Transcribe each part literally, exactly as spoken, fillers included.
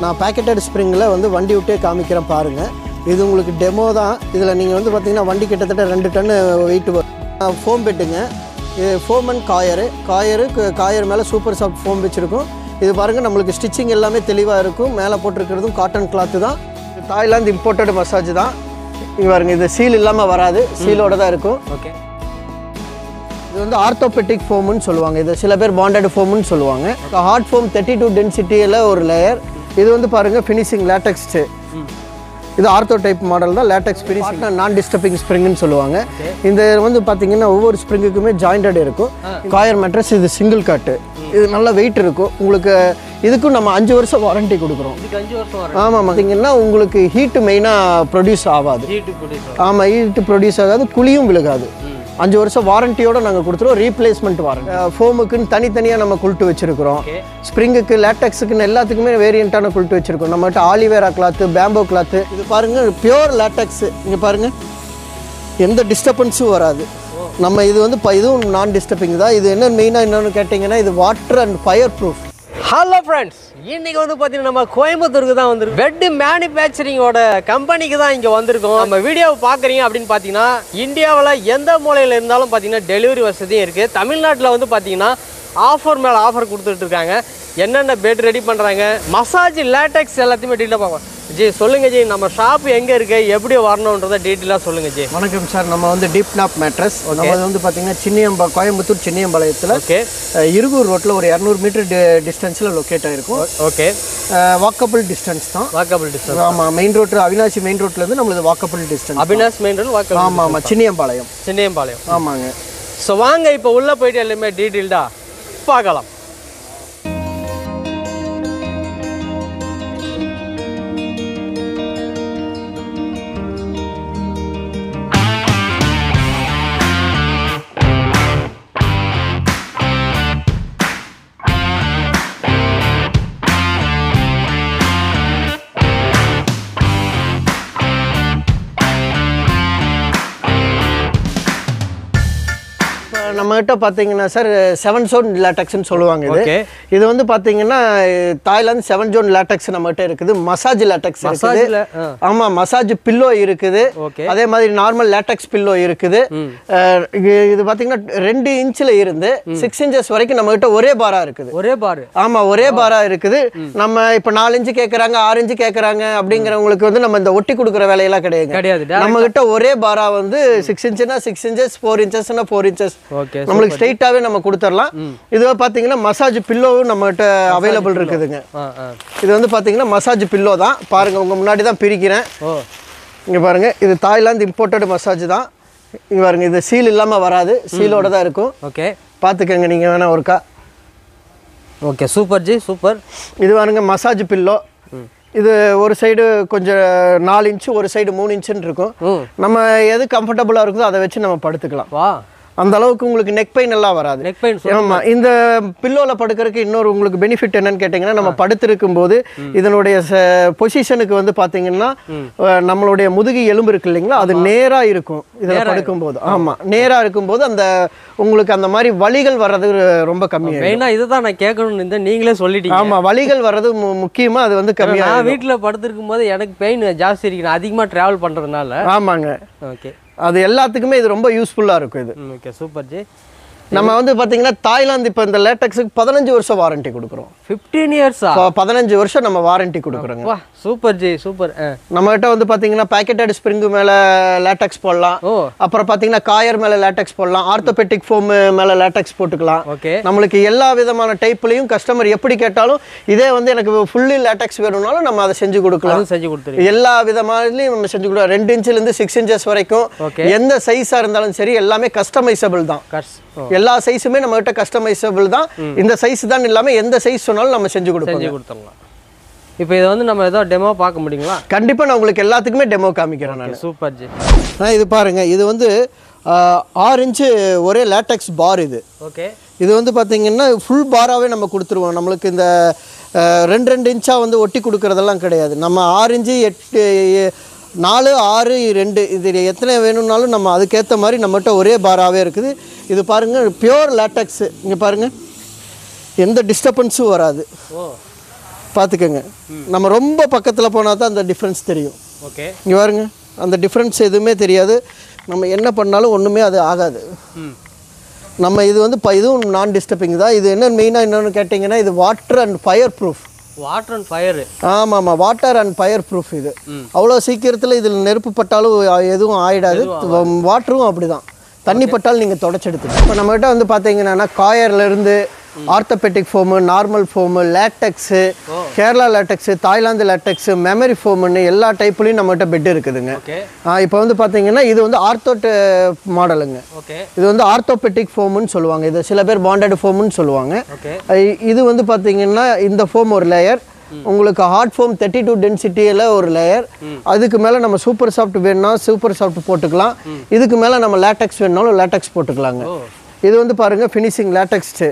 நான் பேக்கெட்டட் ஸ்ப்ரிங்கில் வந்து வண்டி விட்டே காமிக்கிறேன் பாருங்கள். இது உங்களுக்கு டெமோ தான். இதில் நீங்கள் வந்து பார்த்தீங்கன்னா வண்டி கிட்டத்தட்ட ரெண்டு டன்னு வெயிட் வரும். ஃபோம் பெட்டுங்க, இது foam and coir coir coir மேலே சூப்பர் சாஃப்ட் ஃபோம் வச்சுருக்கும். இது பாருங்கள், நம்மளுக்கு ஸ்டிச்சிங் எல்லாமே தெளிவாக இருக்கும். மேலே போட்டிருக்கிறதும் காட்டன் கிளாத்து தான். தாய்லாந்து இம்போர்ட்டட் மசாஜ் தான். இங்கே பாருங்கள், இது சீல் இல்லாமல் வராது, சீலோடு தான் இருக்கும். ஓகே, இது வந்து ஆர்த்தோபெட்டிக் ஃபோம்னு சொல்லுவாங்க. இது சில பேர் பாண்டட் ஃபோம்னு சொல்லுவாங்க. ஹார்ட் ஃபோம் தேர்ட்டி டூ டென்சிட்டியில் ஒரு லேயர். இது வந்து பாருங்கள் ஃபினிஷிங் லேட்டெக்ஸ்ட்டு. இது ஆர்த்தோ டைப் மாடல் தான். லேட்டெக்ஸ் ஃபினிஷிங் நான் டிஸ்டர்பிங் ஸ்ப்ரிங்னு சொல்லுவாங்க. இந்த வந்து பார்த்தீங்கன்னா ஒவ்வொரு ஸ்ப்ரிங்குக்குமே ஜாயிண்டட் இருக்கும். காயர் மேட்ரஸ் இது சிங்கிள் காட்டு. இது நல்ல வெயிட் இருக்கும். உங்களுக்கு இதுக்கும் நம்ம அஞ்சு வருஷம் வாரண்டி கொடுக்குறோம். ஆமாம், பார்த்தீங்கன்னா உங்களுக்கு ஹீட்டு மெயினாக ப்ரொடியூஸ் ஆகாது. ஆமாம், ஹீட்டு ப்ரொடியூஸ் ஆகாது, குழியும் விழுகாது. அஞ்சு வருஷம் வாரண்டியோட நாங்கள் கொடுத்துருவோம். Replacement warranty. ஃபோமுக்குன்னு தனித்தனியாக நம்ம குல்ட்டு வச்சுருக்கிறோம். ஸ்ப்ரிங்குக்கு லேட்டெக்ஸுக்குன்னு எல்லாத்துக்குமே வேரியண்ட்டான குல்ட்டு வச்சுருக்கோம். நம்மகிட்ட ஆலிவேரா கிளாத்து, பேம்போ கிளாத்து. இது பாருங்கள் பியோர் லேட்டெக்ஸு. இங்கே பாருங்கள், எந்த டிஸ்டர்பன்ஸும் வராது. நம்ம இது வந்து இதுவும் நான் டிஸ்டர்பிங் தான். இது என்ன மெயினாக என்னென்னு கேட்டிங்கன்னா, இது water and fire proof. Hello friends, இன்னைக்கு வந்து பார்த்தீங்கன்னா நம்ம கோயம்புத்தூருக்கு தான் வந்திருக்கோம். பெட் மேனுஃபேக்சரிங்கோட கம்பெனிக்கு தான் இங்கே வந்திருக்கோம். நம்ம வீடியோவை பார்க்குறீங்க அப்படின்னு பார்த்தீங்கன்னா, இந்தியாவில் எந்த மூலையில் இருந்தாலும் பார்த்தீங்கன்னா டெலிவரி வசதியும் இருக்குது. தமிழ்நாட்டில் வந்து பார்த்தீங்கன்னா ஆஃபர் மேலே ஆஃபர் கொடுத்துட்டு இருக்காங்க. என்னென்ன பெட் ரெடி பண்ணுறாங்க, மசாஜ், லேட்டெக்ஸ் எல்லாத்தையுமே டீட்டெயிலாக பார்க்கலாம். ஜி சொல்லுங்கள் ஜி, நம்ம ஷாப் எங்கே இருக்குது, எப்படி வரணுன்றதை டீட்டெயிலாக சொல்லுங்கள் ஜி. வணக்கம் சார், நம்ம வந்து டீப் நாப் மேட்ரஸ். நம்ம வந்து பார்த்தீங்கன்னா சின்னியம்பா கோயம்புத்தூர் சின்னியம்பாளையத்தில் ஓகே இருகூர் ரோட்டில் ஒரு இரநூறு மீட்டர் டிஸ்டன்ஸில் லொக்கேட் ஆகிருக்கும். ஓகே, வாக்கபிள் டிஸ்டன்ஸ் தான். Walkable distance. ஆமாம், மெயின் ரோட்டு அவினாசி மெயின் ரோட்லேருந்து நம்மளுக்கு walkable distance. Avinashi main road walkable. ஆமாம் ஆமாம், சின்னியம்பாளையம். சின்னியம்பாளையம், ஆமாங்க. ஸோ வாங்க இப்போ உள்ளே போயிட்டு எல்லாமே டீட்டெயில்டாக பார்க்கலாம். நம்மகிட்ட பார்த்தீங்கன்னா சார் செவன் ஜோன் லேட்டெக்ஸ்ன்னு சொல்லுவாங்க. இது இது வந்து பார்த்தீங்கன்னா தாய்லாந்து செவன் ஜோன் லேட்டெக்ஸ் நம்மகிட்ட இருக்குது. மசாஜ் லேட்டெக்ஸ் இருக்குது. ஆமாம், மசாஜ் பில்லோ இருக்குது. அதே மாதிரி நார்மல் லேட்டெக்ஸ் பில்லோ இருக்குது. இது பார்த்தீங்கன்னா ரெண்டு இன்ச்சில் இருந்து சிக்ஸ் இன்ச்சஸ் வரைக்கும் நம்மகிட்ட ஒரே பாரா இருக்குது. ஒரே பார். ஆமாம், ஒரே பாரா இருக்குது. நம்ம இப்போ நாலு இன்ச்சு கேட்குறாங்க, ஆறு இன்ச்சு கேட்குறாங்க அப்படிங்கிறவங்களுக்கு வந்து நம்ம இந்த ஒட்டி கொடுக்குற வேலையெல்லாம் கிடையாது கிடையாது. நம்ம கிட்ட ஒரே பாரா வந்து சிக்ஸ் இன்ச்சுனா சிக்ஸ் இன்ச்சஸ், ஃபோர் இன்ச்சஸ்னா ஃபோர் இன்ச்சஸ் நம்மளுக்கு ஸ்ட்ரைட்டாவே நம்ம கொடுத்துடலாம். இது பாத்தீங்கன்னா மசாஜ் பில்லோவும் நம்மகிட்ட அவைலபிள் இருக்குதுங்க. இது வந்து பாத்தீங்கன்னா மசாஜ் பில்லோ தான். பாருங்க, உங்க முன்னாடி தான் பிரிக்கிறேன். இங்க பாருங்க, இது தாய்லாந்து இம்போர்ட்டட் மசாஜ் தான். இங்க பாருங்க, இது சீல் இல்லாம வராது, சீலோட தான் இருக்கும். ஓகே, பாத்துக்கங்க நீங்க வேணா ஒருக்கா. Okay, super ji, super. இது பாருங்க மசாஜ் பில்லோ. இது ஒரு சைடு கொஞ்சம் நாலு இன்ச்சு, ஒரு சைடு மூணு இன்ச்சுன்னு இருக்கும். நம்ம எது கம்ஃபர்டபுளா இருக்குதோ அதை வச்சு நம்ம படுத்துக்கலாம். வா, அந்த அளவுக்கு உங்களுக்கு நெக் பெயின் எல்லாம் வராது. Neck pain. ஆமா, இந்த பில்லோல படுக்கிறதுக்கு இன்னொரு உங்களுக்கு பெனிஃபிட் என்னன்னு கேட்டீங்கன்னா, நம்ம படுத்திருக்கும் போது இதனுடைய பொசிஷனுக்கு வந்து பாத்தீங்கன்னா நம்மளுடைய முதுகு எலும்பு இருக்கு இல்லைங்களா, அது நேரா இருக்கும். இதில் படுக்கும் போது ஆமா நேரா இருக்கும் போது அந்த உங்களுக்கு அந்த மாதிரி வலிகள் வர்றது ரொம்ப கம்மியா. மெயினா இதுதான் நான் கேட்கணும்னு நீங்களே சொல்லிட்டீங்க. ஆமா, வலிகள் வர்றது முக்கியமா அது வந்து கம்மியா. நான் வீட்டில் படுத்திருக்கும் போது எனக்கு பெயின் ஜாஸ்தி இருக்கு, அதிகமாக டிராவல் பண்றதுனால. ஆமாங்க. ஓகே, அது எல்லாத்துக்குமே இது ரொம்ப யூஸ்ஃபுல்லாக இருக்கும். இது ஓகே, சூப்பர் ஜி. நம்ம வந்து பார்த்தீங்கன்னா தாய்லாந்து இப்போ இந்த லேட்டெக்ஸுக்கு பதினஞ்சு வருஷம் வாரண்டி கொடுக்குறோம். ஃபிஃப்டீன் இயர்ஸா? பதினஞ்சு வருஷம் நம்ம வாரண்டி கொடுக்குறோங்க. வா, சூப்பர் ஜி, சூப்பர். நம்மகிட்ட வந்து பார்த்தீங்கன்னா பேக்கெட்டட் ஸ்ப்ரிங்கு மேலே லேட்டெக்ஸ் போடலாம். அப்புறம் பார்த்தீங்கன்னா காயர் மேலே லேட்டெக்ஸ் போடலாம். ஆர்த்தோபெட்டிக் ஃபோம் மேலே லேட்டெக்ஸ் போட்டுக்கலாம். ஓகே, நம்மளுக்கு எல்லா விதமான டைப்லையும் கஸ்டமர் எப்படி கேட்டாலும், இதே வந்து எனக்கு ஃபுல்லி லேட்டெக்ஸ் வேணும்னாலும் நம்ம அதை செஞ்சு கொடுக்கலாம். செஞ்சு கொடுத்துருவோம். எல்லா விதமானதுலையும் நம்ம செஞ்சு கொடுக்கலாம். ரெண்டு இன்ச்சிலேருந்து சிக்ஸ் இன்ச்சஸ் வரைக்கும் எந்த சைஸாக இருந்தாலும் சரி எல்லாமே கஸ்டமைசபிள் தான். எல்லா சைஸுமே நம்ம கிட்ட கஸ்டமைசபிள் தான். இந்த சைஸ் தான் இல்லாம எந்த சைஸ் சொன்னாலும் நம்ம செஞ்சு கொடுப்போம். செஞ்சு கொடுத்துறலாம். இப்போ இத வந்து நம்ம ஏதோ டெமோ பார்க்க முடியுங்களா? கண்டிப்பா நான் உங்களுக்கு எல்லாத்துக்குமே டெமோ காமிக்கிறேன் நான். சூப்பர் ஜி. நான் இது பாருங்க, இது வந்து ஆறு இன்ச்சு ஒரே லேட்டெக்ஸ் பார் இது. ஓகே, இது வந்து பாத்தீங்கன்னா ஃபுல் பாராவே நம்ம கொடுத்துருவோம். நம்மளுக்கு இந்த ரெண்டு ரெண்டு இன்ச்சா வந்து ஒட்டி கொடுக்கறதெல்லாம் கிடையாது. நம்ம ஆறு இன்ச்சு எட்டு நாலு ஆறு ரெண்டு இது எத்தனை வேணும்னாலும் நம்ம அதுக்கேற்ற மாதிரி நம்மகிட்ட ஒரே பாராகவே இருக்குது. இது பாருங்கள் பியோர் லேட்டெக்ஸு. இங்கே பாருங்கள், எந்த டிஸ்டர்பன்ஸும் வராது. பார்த்துக்கோங்க. நம்ம ரொம்ப பக்கத்தில் போனால் தான் அந்த டிஃப்ரென்ஸ் தெரியும். ஓகே, இங்கே பாருங்க, அந்த டிஃப்ரென்ஸ் எதுவுமே தெரியாது. நம்ம என்ன பண்ணாலும் ஒன்றுமே அது ஆகாது. நம்ம இது வந்து இப்போ இதுவும் நான் டிஸ்டர்பிங் தான். இது என்ன மெயினாக என்னென்னு கேட்டிங்கன்னா, இது water and fire proof. Water and fire. ஆமாம் ஆமாம், வாட்டர் அண்ட் ஃபயர் ப்ரூஃப். இது அவ்வளோ சீக்கிரத்தில் இதில் நெருப்பு பட்டாலும் எதுவும் ஆகிடாது. வாட்டரும் அப்படி தான், தண்ணி பட்டாலும் நீங்கள் தொடச்செடுத்துக்கலாம். இப்போ நம்மகிட்ட வந்து பார்த்தீங்கன்னா காயர்லேருந்து orthopaedic foam, normal foam, latex, Kerala latex, Thailand latex, memory ஃபோமுன்னு எல்லா டைப்லேயும் நம்மகிட்ட பெட் இருக்குதுங்க. இப்போ வந்து பார்த்தீங்கன்னா இது வந்து ஆர்த்தோட் மாடலுங்க. இது வந்து ஆர்த்தோபெட்டிக் ஃபோமுன்னு சொல்லுவாங்க. இது சில பேர் பாண்டட் ஃபோமுன்னு சொல்லுவாங்க. இது வந்து பார்த்தீங்கன்னா இந்த ஃபோம் ஒரு லேயர், உங்களுக்கு ஹார்ட் ஃபோம் தேர்ட்டி டூ டென்சிட்டியில் ஒரு லேயர். அதுக்கு மேலே நம்ம சூப்பர் சாஃப்ட் வேணும்னா சூப்பர் சாஃப்ட் போட்டுக்கலாம். இதுக்கு மேலே நம்ம லேட்டெக்ஸ் வேணுனாலும் லேட்டெக்ஸ் போட்டுக்கலாங்க. இது வந்து பாருங்கள் ஃபினிஷிங் லேட்டெக்ஸ்ட்டு.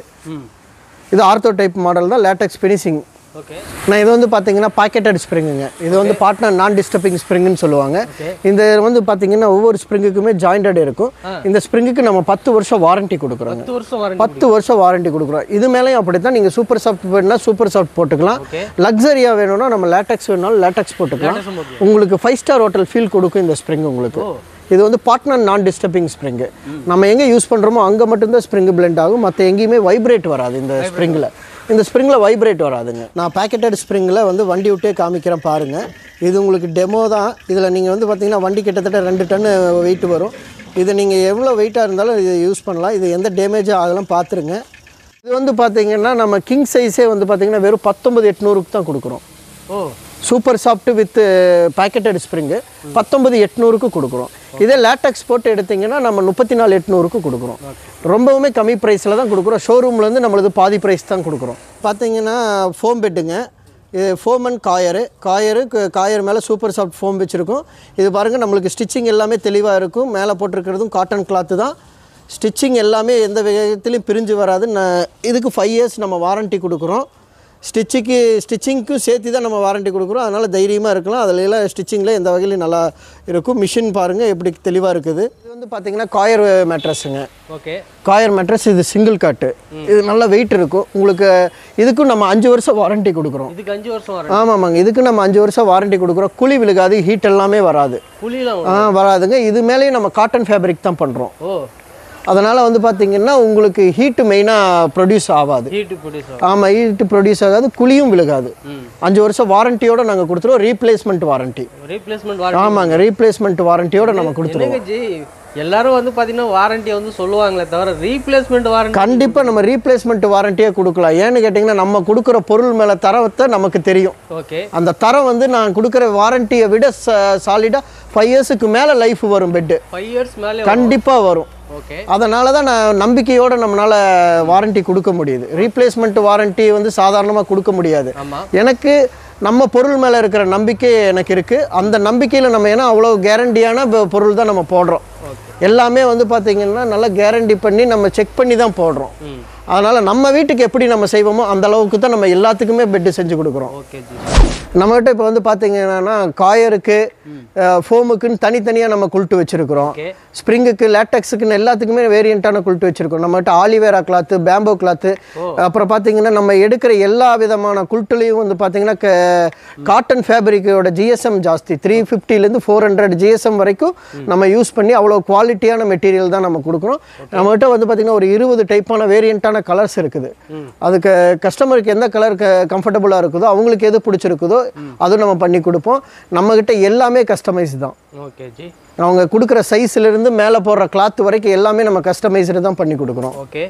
இது ஆர்த்தோ டைப் மாடல் தான், லேட்டெக்ஸ் ஃபினிஷிங். ஓகே, நான் இது வந்து பார்த்தீங்கன்னா பாக்கெட்டட் ஸ்ப்ரிங்குங்க. இது வந்து பார்ட்னர் நான் டிஸ்டர்பிங் ஸ்ப்ரிங்குன்னு சொல்லுவாங்க. இந்த வந்து பார்த்தீங்கன்னா ஒவ்வொரு ஸ்ப்ரிங்குக்குமே ஜாயிண்டட் இருக்கும். இந்த ஸ்ப்ரிங்குக்கு நம்ம பத்து வருஷம் வாரண்டி கொடுக்குறோங்க. பத்து வருஷம் வாரண்டி கொடுக்குறோம். இது மேலேயும் அப்படி தான். நீங்கள் சூப்பர் சாஃப்ட் வேணும்னா சூப்பர் சாஃப்ட் போட்டுக்கலாம். லக்ஸரியாக வேணும்னா நம்ம லேட்டெக்ஸ் வேணும்னாலும் லேட்டெக்ஸ் போட்டுக்கலாம். உங்களுக்கு ஃபைவ் ஸ்டார் ஹோட்டல் ஃபீல் கொடுக்கும் இந்த ஸ்ப்ரிங் உங்களுக்கு. இது வந்து பார்ட்னர் நான் டிஸ்டர்பிங் ஸ்ப்ரிங்கு. நம்ம எங்கே யூஸ் பண்ணுறோமோ அங்கே மட்டும்தான் ஸ்ப்ரிங்கு பிளெண்ட் ஆகும். மற்ற எங்கேயுமே வைப்ரேட் வராது இந்த ஸ்ப்ரிங்கில். இந்த ஸ்ப்ரிங்கில் வைப்ரேட் வராதுங்க. நான் பேக்கெட்டட் ஸ்ப்ரிங்கில் வந்து வண்டி விட்டே காமிக்கிறேன் பாருங்கள். இது உங்களுக்கு டெமோ தான். இதில் நீங்கள் வந்து பார்த்தீங்கன்னா வண்டி கிட்டத்தட்ட ரெண்டு டன்னு வெயிட் வரும். இது நீங்கள் எவ்வளோ வெயிட்டாக இருந்தாலும் இது யூஸ் பண்ணலாம். இது எந்த டேமேஜும் ஆகலாம் பார்த்துருங்க. இது வந்து பார்த்தீங்கன்னா நம்ம கிங் சைஸே வந்து பார்த்தீங்கன்னா வெறும் பத்தொம்பது எட்நூறுக்கு தான் கொடுக்குறோம். ஓ, super soft with pocketed spring பத்தொம்பது எட்நூறுக்கு கொடுக்குறோம். இதே லேட்டெக்ஸ் போட்டு எடுத்திங்கன்னா நம்ம முப்பத்தி நாலு எட்நூறுக்கு கொடுக்குறோம். ரொம்பவுமே கம்மி ப்ரைஸில் தான் கொடுக்குறோம். ஷோரூம்லேருந்து நம்மளது பாதி ப்ரைஸ் தான் கொடுக்குறோம். பார்த்தீங்கன்னா ஃபோம் பெட்டுங்க. இது foam and coir. Coir coir மேலே சூப்பர் சாஃப்ட் ஃபோம் வச்சுருக்கோம். இது பாருங்கள், நம்மளுக்கு ஸ்டிச்சிங் எல்லாமே தெளிவாக இருக்கும். மேலே போட்டிருக்கிறதும் காட்டன் கிளாத்து தான். ஸ்டிச்சிங் எல்லாமே எந்த விதத்துலையும் பிரிஞ்சு வராது. நான் இதுக்கு ஃபைவ் இயர்ஸ் நம்ம வாரண்ட்டி கொடுக்குறோம். ஸ்டிச்சுக்கு ஸ்டிச்சிங்க்கும் சேர்த்து தான் நம்ம வாரண்ட்டி கொடுக்குறோம். அதனால் தைரியமாக இருக்கலாம். அதில் எல்லாம் ஸ்டிச்சிங்கில் எந்த வகையிலும் நல்லா இருக்கும். மிஷின் பாருங்கள் எப்படி தெளிவாக இருக்குது. இது வந்து பார்த்தீங்கன்னா காயர் மேட்ரஸுங்க. Okay, coir mattress. இது சிங்கிள் காட்டு. இது நல்லா வெயிட் இருக்கும் உங்களுக்கு. இதுக்கும் நம்ம அஞ்சு வருஷம் வாரண்ட்டி கொடுக்குறோம். இதுக்கு அஞ்சு வருஷம் ஆமாம்மாங்க. இதுக்கு நம்ம அஞ்சு வருஷம் வாரண்ட்டி கொடுக்குறோம். குழி விழுகாது, ஹீட் எல்லாமே வராது. குழிலாம் ஆ வராதுங்க. இது மேலேயும் நம்ம காட்டன் ஃபேப்ரிக் தான் பண்ணுறோம். ஓ, அதனால் வந்து பார்த்தீங்கன்னா உங்களுக்கு ஹீட்டு மெயினாக ப்ரொடியூஸ் ஆகாது. ஆமாம், ஹீட்டு ப்ரொடியூஸ் ஆகாது, குழியும் விழுகாது. அஞ்சு வருஷம் வாரண்டியோடு நாங்கள் கொடுத்துருவோம். Replacement warranty. ரீப்ளேஸ்மெண்ட் ஆமாங்க, ரீப்ளேஸ்மெண்ட் வாரண்டியோடு நம்ம கொடுத்துருவோம். எல்லாரும் வந்து பார்த்தீங்கன்னா வாரண்டியை வந்து சொல்லுவாங்களே தவிர ரீப்ளேஸ்மெண்ட் வாரண்டி கண்டிப்பாக நம்ம ரீப்ளேஸ்மெண்ட் வாரண்டியே கொடுக்கலாம். ஏன்னு கேட்டிங்கன்னா நம்ம கொடுக்குற பொருள் மேலே தரத்தை நமக்கு தெரியும். ஓகே, அந்த தரம் வந்து நான் கொடுக்குற வாரண்டியை விட சாலிடாக ஃபைவ் இயர்ஸுக்கு மேலே லைஃப் வரும். பெட்டு ஃபைவ் இயர்ஸ் மேலே கண்டிப்பாக வரும். ஓகே, அதனால தான் நான் நம்பிக்கையோடு நம்மளால் வாரண்டி கொடுக்க முடியுது. ரீப்ளேஸ்மெண்ட் வாரண்டி வந்து சாதாரணமாக கொடுக்க முடியாது. எனக்கு நம்ம பொருள் மேலே இருக்கிற நம்பிக்கை எனக்கு இருக்குது. அந்த நம்பிக்கையில் நம்ம ஏன்னா அவ்வளோ கேரண்டியான பொருள் தான் நம்ம போடுறோம். எல்லாமே வந்து பார்த்தீங்கன்னா நல்லா கேரண்டி பண்ணி நம்ம செக் பண்ணி தான் போடுறோம். அதனால் நம்ம வீட்டுக்கு எப்படி நம்ம செய்வோமோ அந்த அளவுக்கு தான் நம்ம எல்லாத்துக்குமே பெட்டு செஞ்சு கொடுக்குறோம். ஓகே, நம்மகிட்ட இப்போ வந்து பார்த்தீங்கன்னா காயருக்கு ஃபோமுக்குன்னு தனித்தனியாக நம்ம குல்ட்டு வச்சுருக்கிறோம். ஸ்ப்ரிங்குக்கு லேட்டெக்ஸுக்குன்னு எல்லாத்துக்குமே வேரியண்ட்டான குல்ட்டு வச்சுருக்கோம். நம்மகிட்ட ஆலிவேரா கிளாத்து, பேம்போ கிளாத்து, அப்புறம் பார்த்தீங்கன்னா நம்ம எடுக்கிற எல்லா விதமான குல்ட்டுலேயும் வந்து பார்த்தீங்கன்னா காட்டன் ஃபேப்ரிக்கோட ஜிஎஸ்எம் ஜாஸ்தி. த்ரீ ஃபிஃப்டிலேருந்து ஃபோர் ஹண்ட்ரட் ஜிஎஸ்எம் வரைக்கும் நம்ம யூஸ் பண்ணி அவ்வளோ குவாலிட்டியான மெட்டீரியல் தான் நம்ம கொடுக்குறோம். நம்மகிட்ட வந்து பார்த்தீங்கன்னா ஒரு இருபது டைப்பான வேரியண்ட்டான கலர்ஸ் இருக்குது. அதுக்கு கஸ்டமருக்கு எந்த கலர் கம்ஃபர்டபுளாக இருக்குதோ அவங்களுக்கு எது பிடிச்சிருக்குதோ அதுவும் நம்ம பண்ணி கொடுப்போம். நம்மகிட்ட எல்லாமே கஸ்டமைஸ் தான். ஓகே ஜி, அவங்க கொடுக்குற சைஸ்லேருந்து மேலே போடுற கிளாத் வரைக்கும் எல்லாமே நம்ம கஸ்டமைஸ்டு தான் பண்ணி கொடுக்குறோம். ஓகே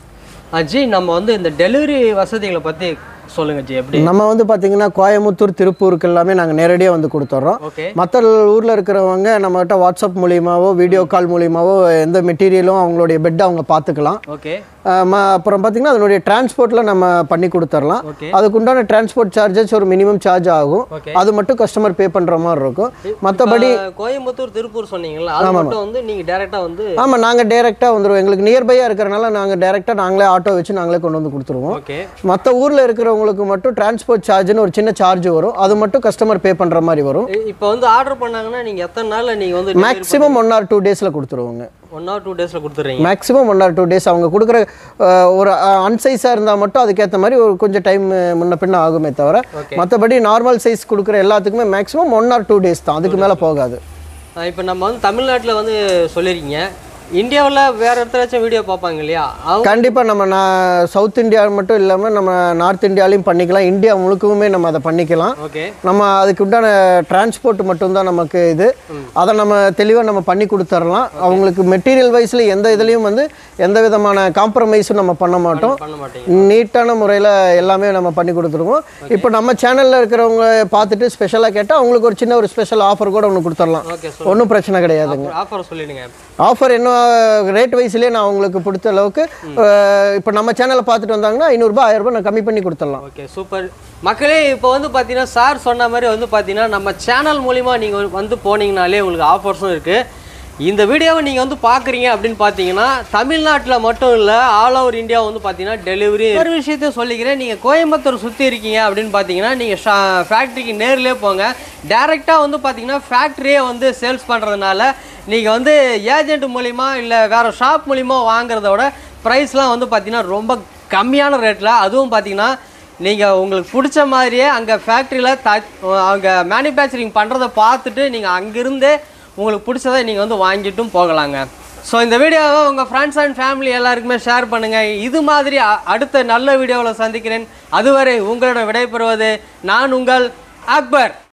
ஜி, நம்ம வந்து இந்த டெலிவரி வசதிகளை பற்றி சொல்லுங்க ஜி. எப்படி நம்ம வந்து பார்த்தீங்கன்னா கோயம்புத்தூர், திருப்பூருக்கு எல்லாமே நாங்கள் நேரடியாக வந்து கொடுத்துட்றோம். மற்ற ஊரில் இருக்கிறவங்க நம்மகிட்ட வாட்ஸ்அப் மூலியமாவோ வீடியோ கால் மூலியமாவோ எந்த மெட்டீரியலும் அவங்களுடைய பெட்டை அவங்க பார்த்துக்கலாம். ஓகே, அப்புறம் பார்த்தீங்கன்னா அதனுடைய டிரான்ஸ்போர்ட்டில் நம்ம பண்ணி கொடுத்துடலாம். அதுக்குண்டான டிரான்ஸ்போர்ட் சார்ஜஸ் ஒரு மினிமம் சார்ஜ் ஆகும். அது மட்டும் கஸ்டமர் பே பண்ணுற மாதிரி இருக்கும். மற்றபடி கோயம்புத்தூர், திருப்பூர் சொன்னீங்களா, அது மட்டும் வந்து நீங்கள் டேரெக்டாக வந்து ஆமாம் நாங்கள் டேரெக்டாக வந்துடுவோம். எங்களுக்கு நியர்பையாக இருக்கிறனால நாங்கள் டேரெக்டாக நாங்களே ஆட்டோ வச்சு நாங்களே கொண்டு வந்து கொடுத்துருவோம். மற்ற ஊரில் இருக்கிறவங்களுக்கு மட்டும் டிரான்ஸ்போர்ட் சார்ஜ்னு ஒரு சின்ன சார்ஜ் வரும். அது மட்டும் கஸ்டமர் பே பண்ணுற மாதிரி வரும். இப்போ வந்து ஆர்டர் பண்ணாங்கன்னா நீங்கள் எத்தனை நாளில் நீங்கள் வந்து மேக்ஸிமம் ஒன் ஆர் டூ டேஸில் கொடுத்துருவோங்க. ஒன் ஆர் டூ டேஸில் கொடுத்துட்றீங்க. Maximum one or two days. அவங்க கொடுக்குற ஒரு அன்சைஸாக இருந்தால் மட்டும் அதுக்கேற்ற மாதிரி ஒரு கொஞ்சம் டைம் முன்ன பின்ன ஆகுமே தவிர, மற்றபடி நார்மல் சைஸ் கொடுக்குற எல்லாத்துக்குமே maximum one or two days தான், அதுக்கு மேலே போகாது. இப்போ நம்ம வந்து தமிழ்நாட்டில் வந்து சொல்லியிருக்கீங்க, இந்தியாவில் வேறு இடத்துலாச்சும் வீடியோ பார்ப்பாங்க இல்லையா? கண்டிப்பாக நம்ம நான் சவுத் இந்தியா மட்டும் இல்லாமல் நம்ம நார்த் இந்தியாலையும் பண்ணிக்கலாம், இந்தியா முழுக்கவுமே நம்ம அதை பண்ணிக்கலாம். ஓகே. நம்ம அதுக்கு உண்டான டிரான்ஸ்போர்ட் மட்டும்தான் நமக்கு இது, அதை நம்ம தெளிவாக நம்ம பண்ணி கொடுத்துடலாம். அவங்களுக்கு மெட்டீரியல் வைஸில் எந்த இதுலேயும் வந்து எந்த விதமான காம்ப்ரமைஸும் நம்ம பண்ண மாட்டோம், நீட்டான முறையில் எல்லாமே நம்ம பண்ணி கொடுத்துருவோம். இப்போ நம்ம சேனலில் இருக்கிறவங்க பார்த்துட்டு ஸ்பெஷலாக கேட்டால் அவங்களுக்கு ஒரு சின்ன ஒரு ஸ்பெஷல் ஆஃபர் கூட ஒன்று கொடுத்துடலாம், ஒன்றும் பிரச்சனை கிடையாதுங்க. ஆஃபர் சொல்லிடுங்க. ஆஃபர் என்ன ரேட் வைஸ்லேயே நான் உங்களுக்கு பிடிச்ச அளவுக்கு இப்போ நம்ம சேனலை பார்த்துட்டு வந்தாங்கன்னா ஐநூறுரூபா ஆயிரம் ரூபாய் நான் கம்மி பண்ணி கொடுத்துடலாம். Okay, super. மக்களே, இப்போ வந்து பார்த்தீங்கன்னா சார் சொன்ன மாதிரி வந்து பார்த்தீங்கன்னா நம்ம சேனல் மூலிமா நீங்கள் வந்து போனீங்கனாலே உங்களுக்கு ஆஃபர்ஸும் இருக்குது. இந்த வீடியோவை நீங்கள் வந்து பார்க்குறீங்க அப்படின்னு பார்த்தீங்கன்னா தமிழ்நாட்டில் மட்டும் இல்லை, ஆல் ஓவர் இந்தியா வந்து பார்த்தீங்கன்னா டெலிவரி. ஒரு விஷயத்தையும் சொல்லிக்கிறேன், நீங்கள் கோயம்புத்தூர் சுற்றி இருக்கீங்க அப்படின்னு பார்த்தீங்கன்னா நீங்கள் ஃபேக்ட்ரிக்கு நேர்லேயே போங்க. டேரெக்டாக வந்து பார்த்தீங்கன்னா ஃபேக்ட்ரியே வந்து சேல்ஸ் பண்ணுறதுனால நீங்கள் வந்து ஏஜென்ட் மூலிமா இல்லை வேறு ஷாப் மூலிமா வாங்குறத விட ப்ரைஸ்லாம் வந்து பார்த்தீங்கன்னா ரொம்ப கம்மியான ரேட்டில், அதுவும் பார்த்தீங்கன்னா நீங்கள் உங்களுக்கு பிடிச்ச மாதிரியே அங்கே ஃபேக்ட்ரியில் த அங்கே மேனுஃபேக்சரிங் பண்ணுறதை பார்த்துட்டு நீங்கள் அங்கேருந்தே உங்களுக்கு பிடிச்சதை நீங்கள் வந்து வாங்கிட்டும் போகலாங்க. ஸோ இந்த வீடியோவை உங்கள் ஃப்ரெண்ட்ஸ் அண்ட் ஃபேமிலி எல்லாருக்குமே ஷேர் பண்ணுங்கள். இது மாதிரி அடுத்த நல்ல வீடியோவில் சந்திக்கிறேன். அதுவரை உங்களோட விடைபெறுவது நான் உங்கள் அக்பர்.